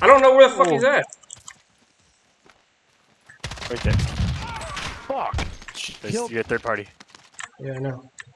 I don't know where the fuck he's at. Right there. Fuck. You're third party. Yeah, I know.